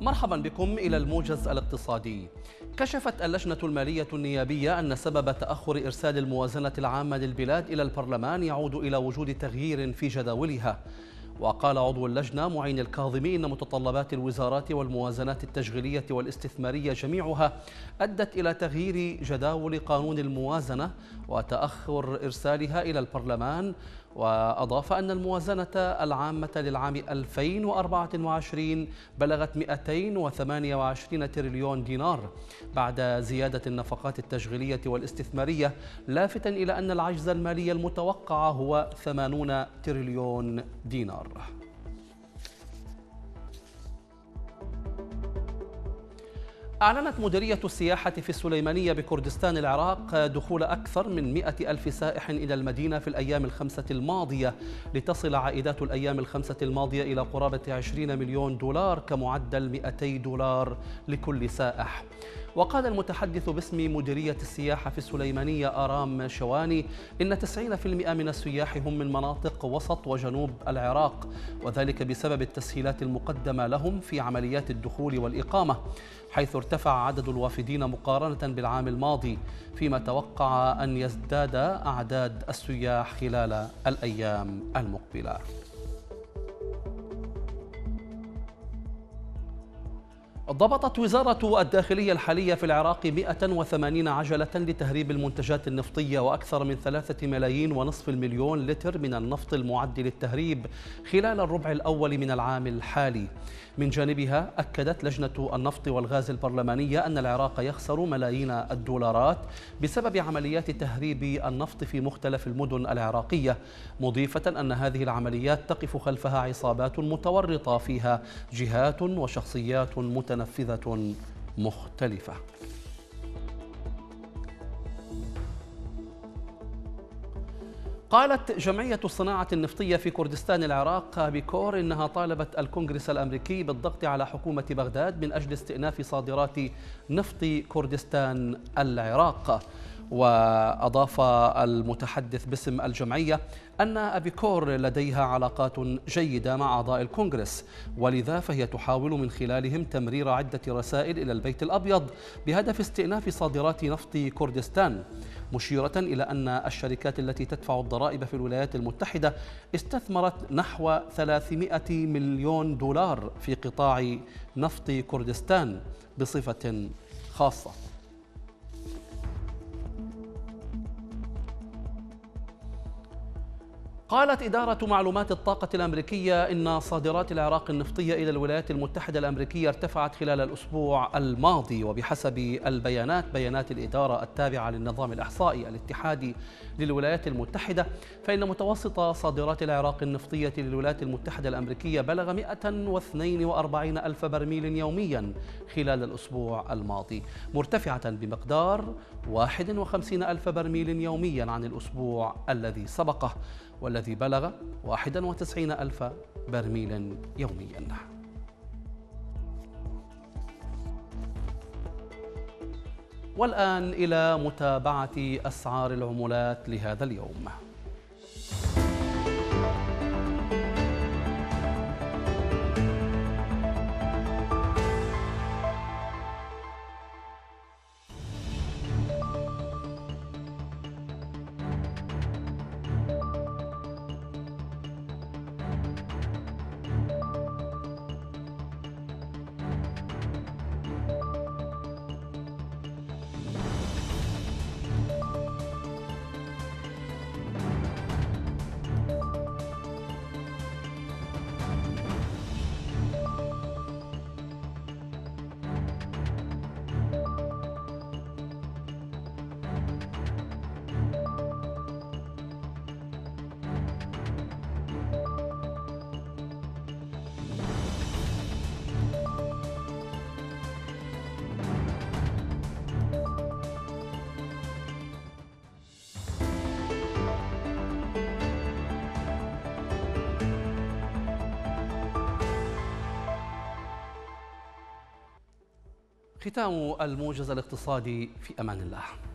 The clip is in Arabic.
مرحبا بكم إلى الموجز الاقتصادي. كشفت اللجنة المالية النيابية أن سبب تأخر إرسال الموازنة العامة للبلاد إلى البرلمان يعود إلى وجود تغيير في جداولها. وقال عضو اللجنة معين الكاظمي إن متطلبات الوزارات والموازنات التشغيلية والاستثمارية جميعها أدت إلى تغيير جداول قانون الموازنة وتأخر إرسالها إلى البرلمان. وأضاف أن الموازنة العامة للعام 2024 بلغت 228 تريليون دينار بعد زيادة النفقات التشغيلية والاستثمارية، لافتا إلى أن العجز المالي المتوقع هو 80 تريليون دينار. أعلنت مديرية السياحة في السليمانية بكردستان العراق دخول أكثر من 100 ألف سائح إلى المدينة في الأيام الخمسة الماضية، لتصل عائدات الأيام الخمسة الماضية إلى قرابة 20 مليون دولار كمعدل 200 دولار لكل سائح. وقال المتحدث باسم مديرية السياحة في السليمانية آرام شواني إن 90% من السياح هم من مناطق وسط وجنوب العراق، وذلك بسبب التسهيلات المقدمة لهم في عمليات الدخول والإقامة، حيث ارتفع عدد الوافدين مقارنة بالعام الماضي، فيما توقع أن يزداد أعداد السياح خلال الأيام المقبلة. ضبطت وزارة الداخلية الحالية في العراق 180 عجلة لتهريب المنتجات النفطية وأكثر من 3 ملايين ونصف المليون لتر من النفط المعد للتهريب خلال الربع الأول من العام الحالي. من جانبها أكدت لجنة النفط والغاز البرلمانية أن العراق يخسر ملايين الدولارات بسبب عمليات تهريب النفط في مختلف المدن العراقية، مضيفة أن هذه العمليات تقف خلفها عصابات متورطة فيها جهات وشخصيات متنفذة مختلفة. قالت جمعية الصناعة النفطية في كردستان العراق بيكور إنها طالبت الكونغرس الأمريكي بالضغط على حكومة بغداد من أجل استئناف صادرات نفط كردستان العراق. وأضاف المتحدث باسم الجمعية أن أبيكور لديها علاقات جيدة مع أعضاء الكونغرس، ولذا فهي تحاول من خلالهم تمرير عدة رسائل إلى البيت الأبيض بهدف استئناف صادرات نفط كردستان، مشيرة إلى أن الشركات التي تدفع الضرائب في الولايات المتحدة استثمرت نحو 300 مليون دولار في قطاع نفط كردستان بصفة خاصة. قالت إدارة معلومات الطاقة الأمريكية إن صادرات العراق النفطية إلى الولايات المتحدة الأمريكية ارتفعت خلال الأسبوع الماضي، وبحسب بيانات الإدارة التابعة للنظام الإحصائي الاتحادي للولايات المتحدة، فإن متوسط صادرات العراق النفطية للولايات المتحدة الأمريكية بلغ 142 ألف برميل يوميا خلال الأسبوع الماضي، مرتفعة بمقدار 51 ألف برميل يوميا عن الأسبوع الذي سبقه، والذي بلغ 91 ألف برميل يوميا. والآن إلى متابعة أسعار العملات لهذا اليوم. ختام الموجز الاقتصادي، في أمان الله.